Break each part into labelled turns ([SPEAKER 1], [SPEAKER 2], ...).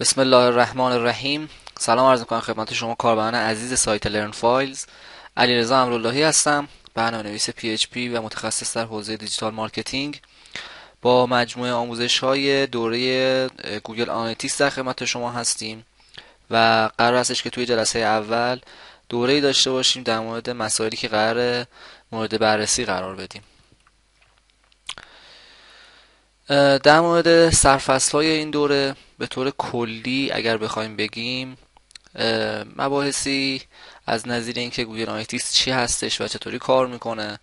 [SPEAKER 1] بسم الله الرحمن الرحیم. سلام عرض میکنم خدمت شما کاربران عزیز سایت لرن فایلز. علیرضا امراللهی هستم، برنامه‌نویس PHP و متخصص در حوزه دیجیتال مارکتینگ. با مجموعه آموزش‌های دوره گوگل آنالیتیکس در خدمت شما هستیم و قرار هستش که توی جلسه اول دوره‌ای داشته باشیم در مورد مسائلی که قرار مورد بررسی قرار بدیم. در مورد سرفصل‌های این دوره به طور کلی اگر بخوایم بگیم، مباحثی از نظیر اینکه گوگل آنالیتیکس چی هستش و چطوری کار میکنه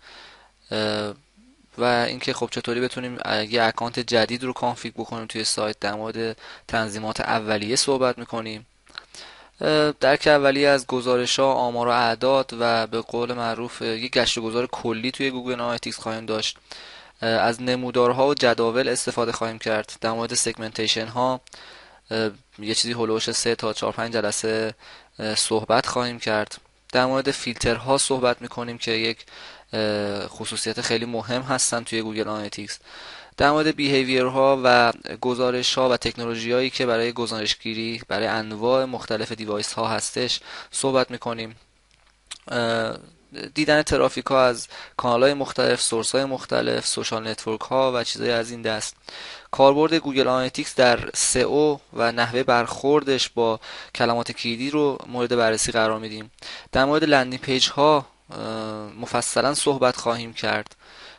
[SPEAKER 1] و اینکه خب چطوری بتونیم یه اکانت جدید رو کانفیگ بکنیم توی سایت. در مورد تنظیمات اولیه صحبت میکنیم. درک اولیه از گزارش‌ها، آمار و اعداد و به قول معروف یک گشت و گذار کلی توی گوگل آنالیتیکس خواهیم داشت. از نمودارها و جداول استفاده خواهیم کرد. در مورد سگمنتیشن ها یه چیزی هلوش 3 تا 4 5 جلسه صحبت خواهیم کرد. در مورد فیلترها صحبت میکنیم که یک خصوصیت خیلی مهم هستن توی گوگل آنالیتیکس. در مورد بیهیویرها و گزارش ها و تکنولوژی هایی که برای گزارشگیری برای انواع مختلف دیوایس ها هستش صحبت میکنیم. دیدن ترافیک ها از کانال های مختلف، سورس های مختلف، سوشال نتورک ها و چیزهای از این دست. کاربرد گوگل آنالیتیکس در سئو و نحوه برخوردش با کلمات کلیدی رو مورد بررسی قرار میدیم. در مورد لندینگ پیج ها مفصلا صحبت خواهیم کرد.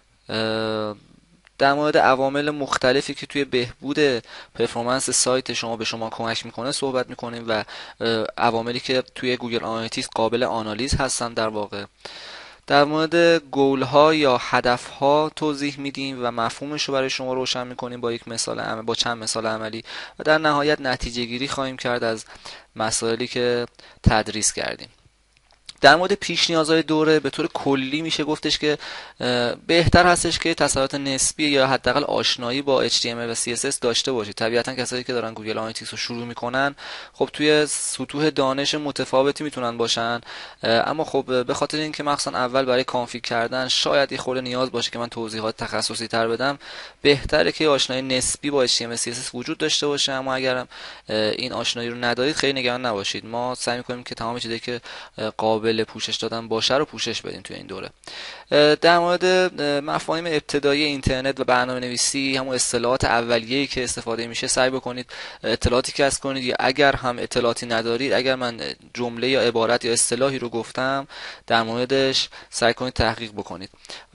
[SPEAKER 1] در مورد عوامل مختلفی که توی بهبود پرفورمنس سایت شما به شما کمک میکنه صحبت میکنیم و عواملی که توی گوگل آنالیتیکس قابل آنالیز هستن در واقع. در مورد گول ها یا هدف ها توضیح میدیم و مفهومش رو برای شما روشن میکنیم با با چند مثال عملی و در نهایت نتیجه گیری خواهیم کرد از مسائلی که تدریس کردیم. در مورد پیش نیازهای دوره به طور کلی میشه گفتش که بهتر هستش که تسلط نسبی یا حداقل آشنایی با HTML و CSS داشته باشید. طبیعتا کسایی که دارن گوگل آنالیتیکس رو شروع میکنن خب توی سطوح دانش متفاوتی میتونن باشن، اما خب به خاطر اینکه مخصوصا اول برای کانفیگ کردن شاید یه خورده نیاز باشه که من توضیحات تخصصی تر بدم، بهتره که آشنایی نسبی با HTML CSS وجود داشته باشه. اما اگرم این آشنایی رو ندارید خیلی نگران نباشید، ما سعی میکنیم که تمام چیزایی که قابل پوشش دادن باشه رو پوشش بدیم توی این دوره. در مورد مفاهیم ابتدایی اینترنت و برنامه نویسی، همون اصطلاحات اولیه‌ای که استفاده میشه، سعی بکنید اطلاعاتی کسب کنید، یا اگر هم اطلاعاتی ندارید، اگر من جمله یا عبارت یا اصطلاحی رو گفتم در موردش سعی کنید تحقیق بکنید.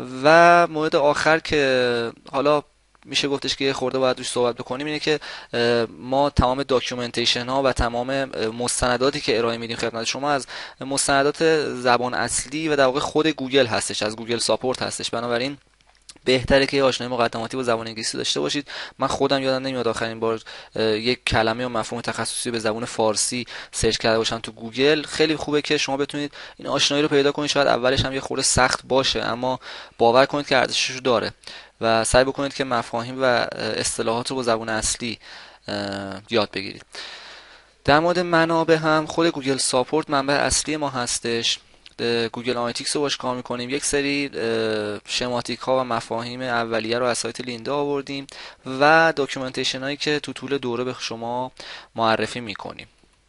[SPEAKER 1] و مورد آخر که حالا میشه گفتش که یه خورده باید روش صحبت بکنیم اینه که ما تمام داکیومنتیشن ها و تمام مستنداتی که ارائه میدیم خدمت شما از مستندات زبان اصلی و در واقع خود گوگل هستش، از گوگل ساپورت هستش. بنابراین بهتره که آشنایی مقدماتی با زبان انگلیسی داشته باشید. من خودم یادم نمیاد آخرین بار یک کلمه و مفهوم تخصصی به زبان فارسی سرچ کرده باشم تو گوگل. خیلی خوبه که شما بتونید این آشنایی رو پیدا کنید. شاید اولش هم یه خورده سخت باشه، اما باور کنید که ارزشش رو داره و سعی بکنید که مفاهیم و اصطلاحات رو با زبان اصلی یاد بگیرید. در مورد منابع هم خود گوگل ساپورت منبع اصلی ما هستش. گوگل آنالیتیکس رو باش کار میکنیم. یک سری شماتیک ها و مفاهیم اولیه رو از سایت لیندا آوردیم و داکیومنتیشن هایی که تو طول دوره به شما معرفی میکنیم.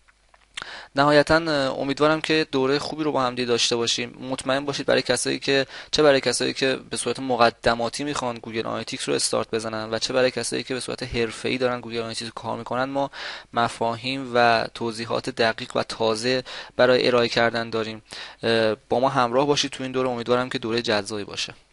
[SPEAKER 1] نهایتا امیدوارم که دوره خوبی رو با هم داشته باشیم. مطمئن باشید برای کسایی که به صورت مقدماتی میخوان گوگل آنالیتیکس رو استارت بزنن و چه برای کسایی که به صورت حرفه‌ای دارن گوگل آنالیتیکس رو کار میکنن، ما مفاهیم و توضیحات دقیق و تازه برای ارائه کردن داریم. با ما همراه باشید تو این دوره. امیدوارم که دوره جذابی باشه.